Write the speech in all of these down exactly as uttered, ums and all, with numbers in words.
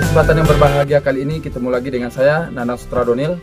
kesempatan yang berbahagia kali ini ketemu lagi dengan saya Nanang Sutradonil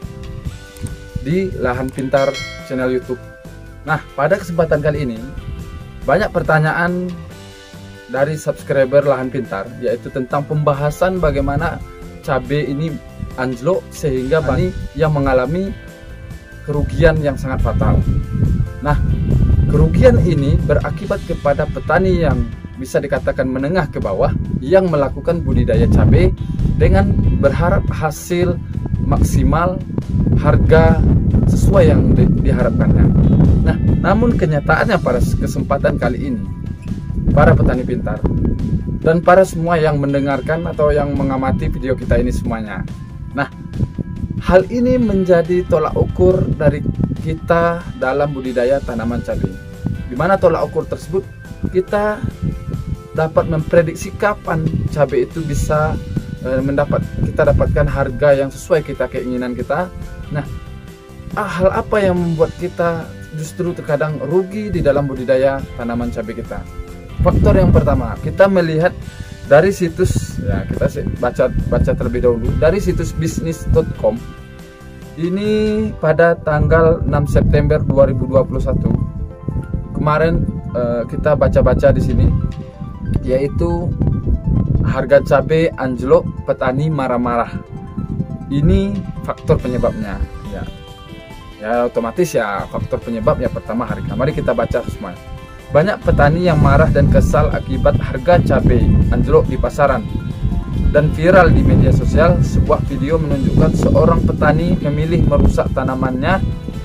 di Lahan Pintar channel YouTube. Nah, pada kesempatan kali ini banyak pertanyaan dari subscriber Lahan Pintar, yaitu tentang pembahasan bagaimana cabai ini anjlok sehingga banyak yang mengalami kerugian yang sangat fatal. Nah, kerugian ini berakibat kepada petani yang bisa dikatakan menengah ke bawah yang melakukan budidaya cabai dengan berharap hasil maksimal, harga sesuai yang di, diharapkannya. Nah, namun kenyataannya pada kesempatan kali ini, para petani pintar dan para semua yang mendengarkan atau yang mengamati video kita ini semuanya. Nah, hal ini menjadi tolak ukur dari kita dalam budidaya tanaman cabai. Di mana tolak ukur tersebut kita dapat memprediksi kapan cabai itu bisa e, mendapat kita dapatkan harga yang sesuai kita keinginan kita. Nah, hal apa yang membuat kita justru terkadang rugi di dalam budidaya tanaman cabai kita? Faktor yang pertama, kita melihat dari situs, ya kita baca baca terlebih dahulu dari situs bisnis dot com. Ini pada tanggal enam September dua ribu dua puluh satu. Kemarin e, kita baca-baca di sini, yaitu harga cabai anjlok, petani marah-marah. Ini faktor penyebabnya, ya. Ya otomatis ya faktor penyebab ya pertama harga. Mari kita baca semua. Banyak petani yang marah dan kesal akibat harga cabai anjlok di pasaran. Dan viral di media sosial, sebuah video menunjukkan seorang petani memilih merusak tanamannya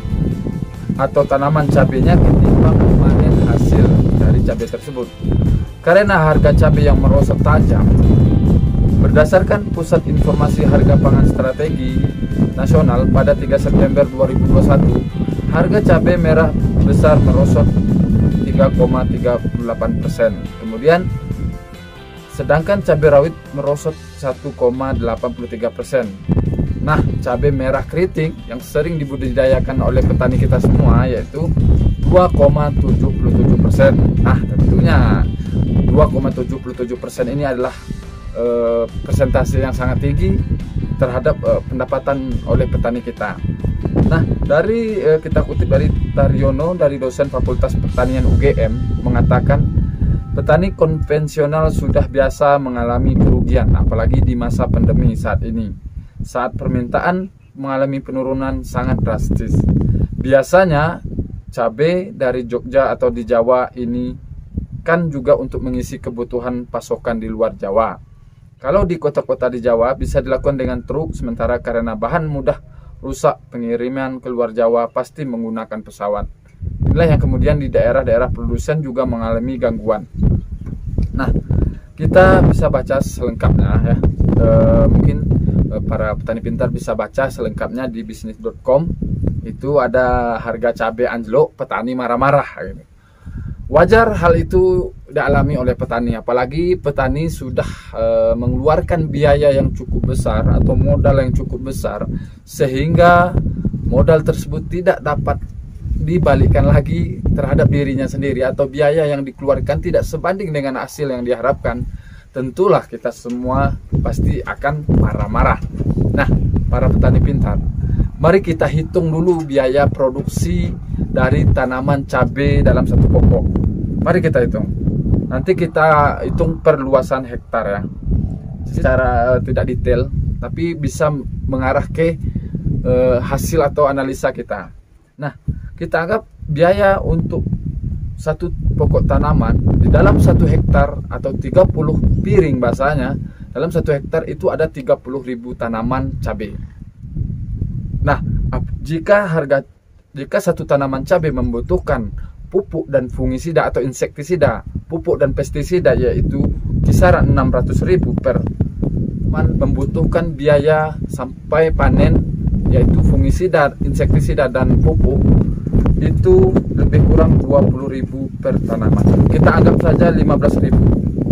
atau tanaman cabainya ketimbang memanen hasil dari cabai tersebut. Karena harga cabai yang merosot tajam. Berdasarkan Pusat Informasi Harga Pangan Strategi Nasional pada tiga September dua ribu dua puluh satu, harga cabai merah besar merosot tiga koma tiga delapan persen. Kemudian sedangkan cabai rawit merosot satu koma delapan tiga persen. Nah, cabai merah keriting yang sering dibudidayakan oleh petani kita semua yaitu dua koma tujuh tujuh persen. Nah, tentunya dua koma tujuh tujuh persen ini adalah e, persentase yang sangat tinggi terhadap e, pendapatan oleh petani kita. Nah, dari e, kita kutip dari Taryono, dari dosen Fakultas Pertanian U G M, mengatakan petani konvensional sudah biasa mengalami kerugian, apalagi di masa pandemi saat ini, saat permintaan mengalami penurunan sangat drastis. Biasanya cabai dari Jogja atau di Jawa ini kan juga untuk mengisi kebutuhan pasokan di luar Jawa. Kalau di kota-kota di Jawa bisa dilakukan dengan truk, sementara karena bahan mudah rusak, pengiriman ke luar Jawa pasti menggunakan pesawat. Inilah yang kemudian di daerah-daerah produsen juga mengalami gangguan. Nah, kita bisa baca selengkapnya ya. E, mungkin e, para petani pintar bisa baca selengkapnya di bisnis dot com. Itu ada harga cabai anjlok, petani marah-marah gitu. Wajar hal itu dialami oleh petani, apalagi petani sudah e, mengeluarkan biaya yang cukup besar atau modal yang cukup besar, sehingga modal tersebut tidak dapat dibalikkan lagi terhadap dirinya sendiri, atau biaya yang dikeluarkan tidak sebanding dengan hasil yang diharapkan. Tentulah kita semua pasti akan marah-marah. Nah, para petani pintar, mari kita hitung dulu biaya produksi dari tanaman cabai dalam satu pokok. Mari kita hitung. Nanti kita hitung perluasan hektar ya. Secara uh, tidak detail, tapi bisa mengarah ke uh, hasil atau analisa kita. Nah, kita anggap biaya untuk satu pokok tanaman di dalam satu hektar atau tiga puluh piring bahasanya, dalam satu hektar itu ada tiga puluh ribu tanaman cabai. Nah, jika harga jika satu tanaman cabai membutuhkan pupuk dan fungisida atau insektisida, pupuk dan pestisida yaitu kisaran enam ratus ribu per tanaman, membutuhkan biaya sampai panen yaitu fungisida, insektisida dan pupuk itu lebih kurang dua puluh ribu per tanaman. Kita anggap saja lima belas ribu.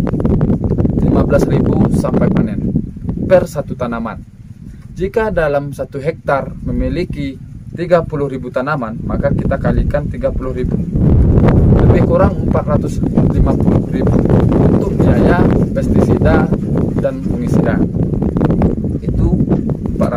lima belas ribu sampai panen per satu tanaman. Jika dalam satu hektar memiliki tiga puluh ribu tanaman, maka kita kalikan tiga puluh ribu, lebih kurang empat ratus lima puluh ribu untuk biaya pestisida dan fungisida.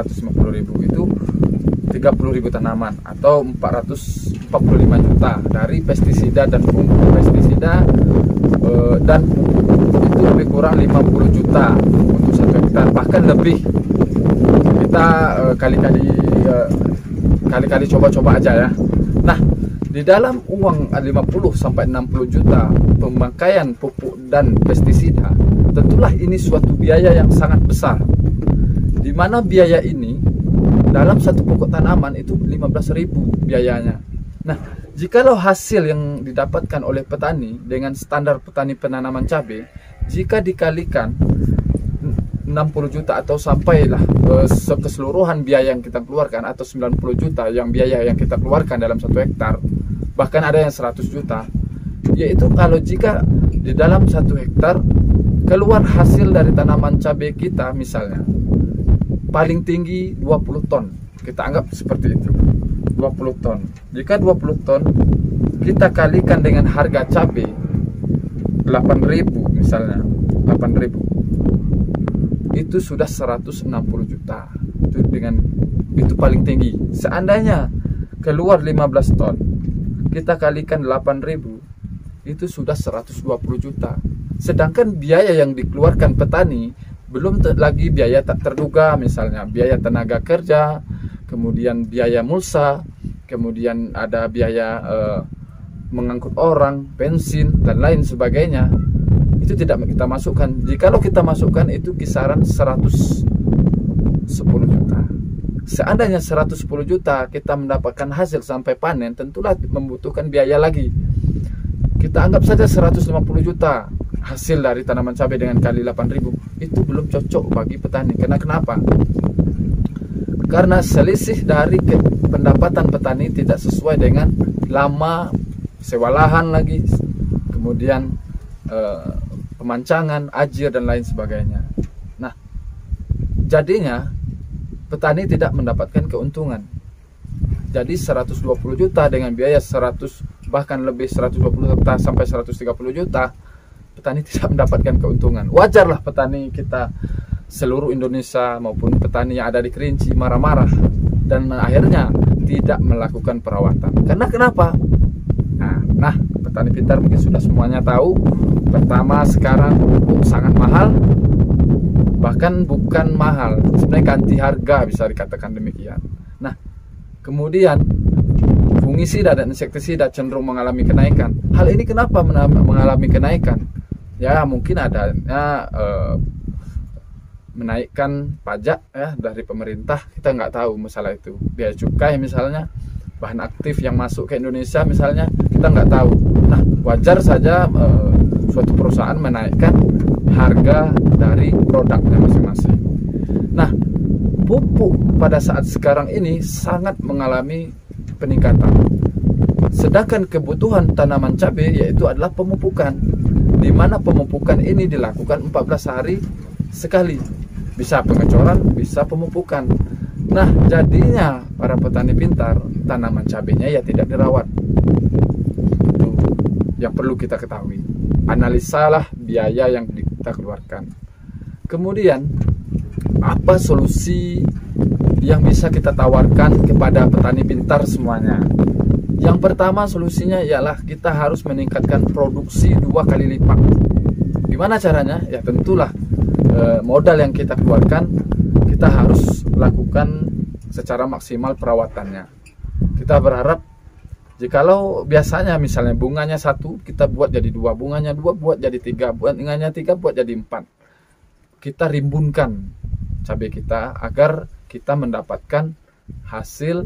ratus lima puluh ribu, itu tiga puluh ribu tanaman atau empat ratus empat puluh lima juta dari pestisida dan pupuk pestisida eh, dan pupuk itu lebih kurang lima puluh juta untuk satu hektar, bahkan lebih. Kita eh, kali-kali eh, kali-kali coba-coba aja ya. Nah, di dalam uang lima puluh sampai enam puluh juta pemakaian pupuk dan pestisida, tentulah ini suatu biaya yang sangat besar, di mana biaya ini dalam satu pokok tanaman itu lima belas ribu biayanya. Nah, jikalau hasil yang didapatkan oleh petani dengan standar petani penanaman cabai, jika dikalikan enam puluh juta atau sampailah eh, keseluruhan biaya yang kita keluarkan, atau sembilan puluh juta yang biaya yang kita keluarkan dalam satu hektar, bahkan ada yang seratus juta, yaitu kalau jika di dalam satu hektar keluar hasil dari tanaman cabai kita misalnya paling tinggi dua puluh ton, kita anggap seperti itu, dua puluh ton. Jika dua puluh ton kita kalikan dengan harga cabai delapan ribu misalnya, delapan ribu, itu sudah seratus enam puluh juta. Itu dengan itu paling tinggi. Seandainya keluar lima belas ton, kita kalikan delapan ribu, itu sudah seratus dua puluh juta. Sedangkan biaya yang dikeluarkan petani belum lagi biaya tak terduga, misalnya biaya tenaga kerja, kemudian biaya mulsa, kemudian ada biaya eh, mengangkut orang, bensin, dan lain sebagainya. Itu tidak kita masukkan. Jikalau kita masukkan itu kisaran seratus sepuluh juta. Seandainya seratus sepuluh juta kita mendapatkan hasil sampai panen, tentulah membutuhkan biaya lagi. Kita anggap saja seratus lima puluh juta hasil dari tanaman cabai dengan kali delapan ribu, itu belum cocok bagi petani. Karena kenapa? Karena selisih dari pendapatan petani tidak sesuai dengan lama sewa lahan lagi, kemudian eh, pemancangan, ajir, dan lain sebagainya. Nah, jadinya petani tidak mendapatkan keuntungan. Jadi seratus dua puluh juta dengan biaya seratus, bahkan lebih seratus dua puluh juta sampai seratus tiga puluh juta, petani tidak mendapatkan keuntungan. Wajarlah petani kita seluruh Indonesia maupun petani yang ada di Kerinci marah-marah dan akhirnya tidak melakukan perawatan. Karena kenapa? Nah, nah, petani pintar mungkin sudah semuanya tahu. Pertama, sekarang pupuk sangat mahal. Bahkan bukan mahal, sebenarnya ganti harga bisa dikatakan demikian. Nah, kemudian fungisida dan insektisida cenderung mengalami kenaikan. Hal ini kenapa mengalami kenaikan? Ya, mungkin adanya eh, menaikkan pajak ya dari pemerintah. Kita nggak tahu masalah itu. Biaya cukai misalnya, bahan aktif yang masuk ke Indonesia misalnya, kita nggak tahu. Nah, wajar saja eh, suatu perusahaan menaikkan harga dari produknya masing-masing. Nah, pupuk pada saat sekarang ini sangat mengalami peningkatan. Sedangkan kebutuhan tanaman cabai yaitu adalah pemupukan, di mana pemupukan ini dilakukan empat belas hari sekali. Bisa pengecoran, bisa pemupukan. Nah, jadinya para petani pintar, tanaman cabainya ya tidak dirawat. Itu yang perlu kita ketahui. Analisalah biaya yang kita keluarkan. Kemudian, apa solusi yang bisa kita tawarkan kepada petani pintar semuanya? Yang pertama solusinya ialah kita harus meningkatkan produksi dua kali lipat. Gimana caranya? Ya tentulah eh, modal yang kita keluarkan kita harus lakukan secara maksimal perawatannya. Kita berharap jikalau biasanya misalnya bunganya satu, kita buat jadi dua, bunganya dua buat jadi tiga, bunganya tiga buat jadi empat. Kita rimbunkan cabai kita agar kita mendapatkan hasil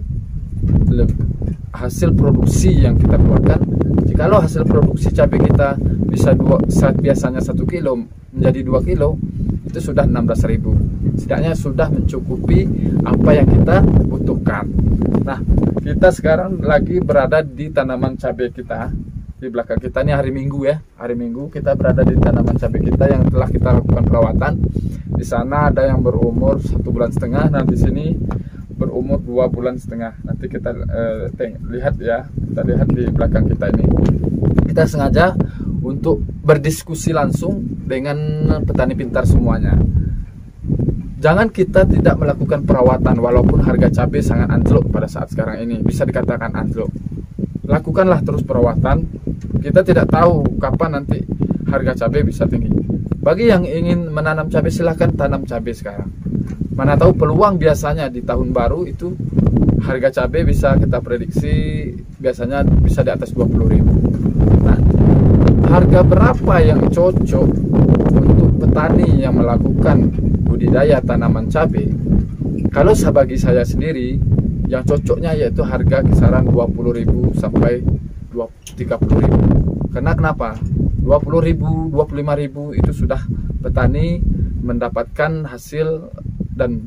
hasil produksi yang kita keluarkan. Jikalau hasil produksi cabai kita bisa dua, saat biasanya satu kilo menjadi dua kilo, itu sudah enam belas ribu. Setidaknya sudah mencukupi apa yang kita butuhkan. Nah, kita sekarang lagi berada di tanaman cabai kita. Di belakang kita ini hari Minggu ya, hari Minggu kita berada di tanaman cabai kita yang telah kita lakukan perawatan. Di sana ada yang berumur satu bulan setengah, nah di sini berumur dua bulan setengah. Nanti kita eh, lihat ya, kita lihat di belakang kita ini. Kita sengaja untuk berdiskusi langsung dengan petani pintar semuanya. Jangan kita tidak melakukan perawatan walaupun harga cabai sangat anjlok pada saat sekarang ini, bisa dikatakan anjlok. Lakukanlah terus perawatan. Kita tidak tahu kapan nanti harga cabai bisa tinggi. Bagi yang ingin menanam cabai, silahkan tanam cabai sekarang. Mana tahu peluang biasanya di tahun baru itu harga cabai bisa kita prediksi biasanya bisa di atas dua puluh ribu. Nah, harga berapa yang cocok untuk petani yang melakukan budidaya tanaman cabai? Kalau bagi saya sendiri, yang cocoknya yaitu harga kisaran dua puluh ribu sampai tiga puluh ribu. Karena kenapa? dua puluh ribu, dua puluh lima ribu itu sudah petani mendapatkan hasil, dan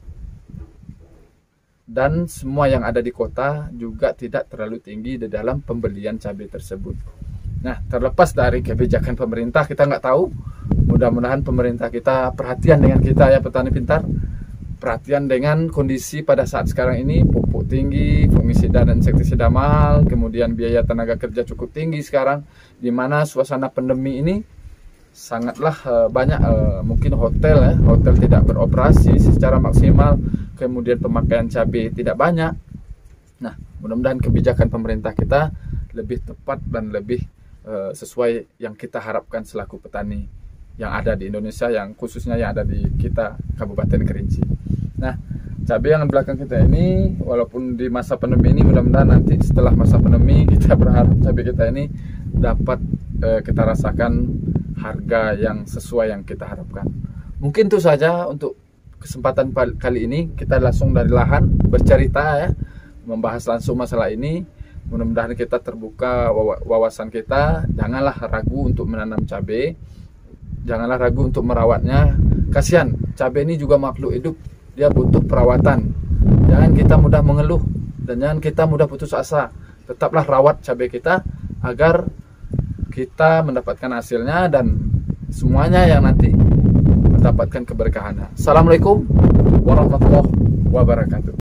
dan semua yang ada di kota juga tidak terlalu tinggi di dalam pembelian cabai tersebut. Nah, terlepas dari kebijakan pemerintah, kita nggak tahu. Mudah-mudahan pemerintah kita perhatian dengan kita ya, petani pintar. Perhatian dengan kondisi pada saat sekarang ini, pupuk tinggi, fungisida dan insektisida mahal, kemudian biaya tenaga kerja cukup tinggi sekarang, di mana suasana pandemi ini sangatlah uh, banyak uh, mungkin hotel ya, hotel tidak beroperasi secara maksimal, kemudian pemakaian cabai tidak banyak. Nah, mudah-mudahan kebijakan pemerintah kita lebih tepat dan lebih uh, sesuai yang kita harapkan selaku petani yang ada di Indonesia, yang khususnya yang ada di kita Kabupaten Kerinci. Nah, cabai yang belakang kita ini, walaupun di masa pandemi ini, mudah-mudahan nanti setelah masa pandemi kita berharap cabai kita ini dapat uh, kita rasakan harga yang sesuai yang kita harapkan. Mungkin itu saja untuk kesempatan kali ini. Kita langsung dari lahan bercerita ya, membahas langsung masalah ini. Mudah-mudahan kita terbuka wawasan kita. Janganlah ragu untuk menanam cabai, janganlah ragu untuk merawatnya. Kasihan, cabai ini juga makhluk hidup, dia butuh perawatan. Jangan kita mudah mengeluh dan jangan kita mudah putus asa. Tetaplah rawat cabai kita agar kita mendapatkan hasilnya dan semuanya yang nanti mendapatkan keberkahan. Assalamualaikum warahmatullahi wabarakatuh.